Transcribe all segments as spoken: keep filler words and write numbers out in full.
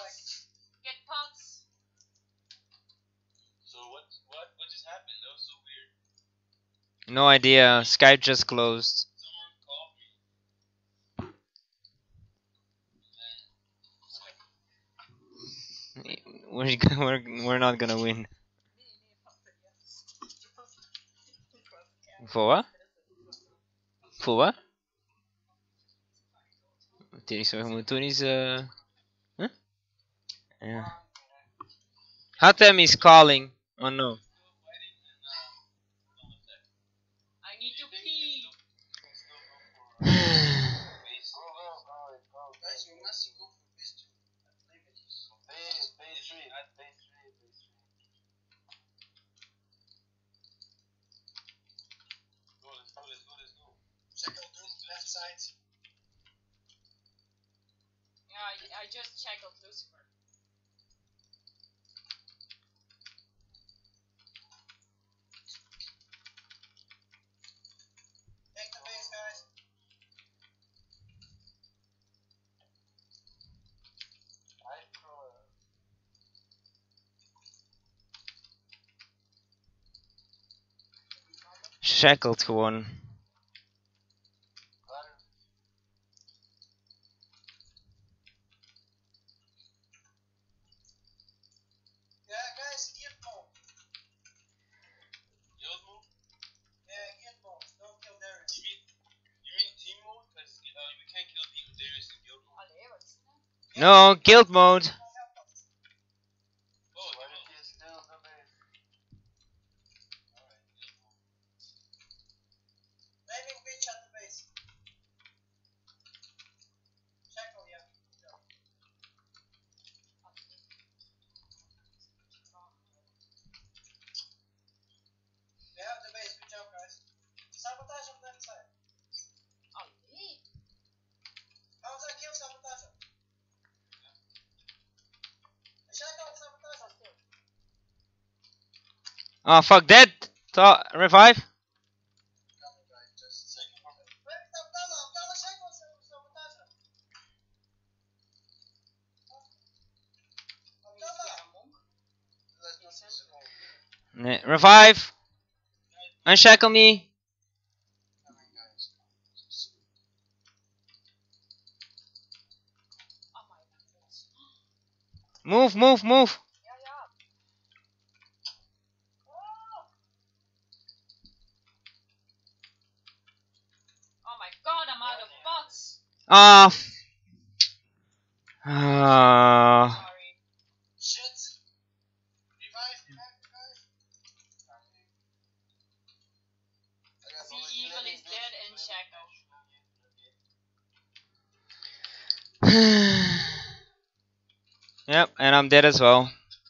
Get pots. So what? What? What just happened? That was so weird. No idea. Skype just closed. Someone called me. We're we're we're not gonna win. For what? For what? Tony's uh. Huh? Yeah. Hatem is calling. Oh no. I need to pee. Yeah, I, I just checked out Lucifer. Take the base, guys. Shackled one. Yeah, guys, get mode. Guild mode? Yeah, get mode. Don't kill Darius. You mean, you mean team mode? Cause uh, we can't kill the Darius in guild mode. Allee, wat is dat? No, guild mode. Oh, why did you steal the base? Alright, guild mode. Flaming bitch at the base. Shackle, yeah. Go. They have the base. Good job, guys. Sabotage on left side. Allee. How's that kill sabotage? Shackle, sabotage. Oh fuck that. Th revive. Ne revive. Unshackle me. Move, move, move. Oh my god, I'm out of pots. Ah. Ah. Sorry. Shit. Revive, revive, revive. The evil is dead and shackled. Yep, and I'm dead as well.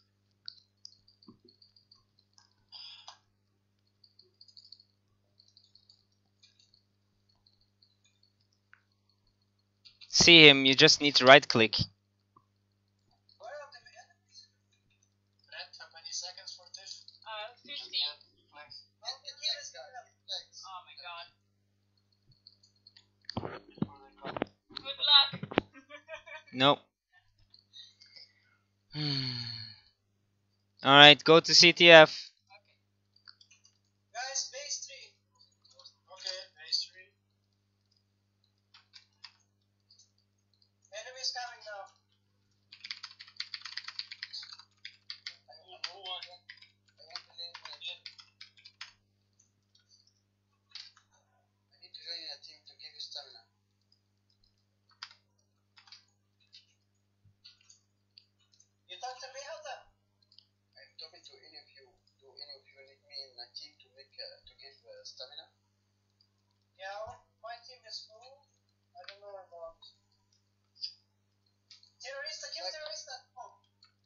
See him, you just need to right click. Where are the enemies? Red, how many seconds for this? Uh, fifty. And the kill is gone. Oh my god. Good luck. Nope. Alright, go to C T F. Guys, base three. Okay, base three. Enemies coming now. I want to one. I want to name one again. I need to join a team to give you stamina. You talk to me, Helta? I'm talking to any of you. Do any of you need me in a team to make uh, to give uh, stamina? Yeah, my team is full. I don't know about. Terrorista, kill like, terrorista! Oh.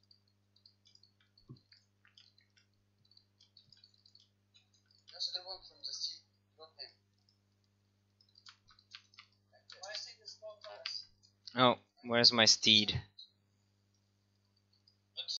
That's the one from the sea. Not him. My steed is not us. Oh, where's my steed?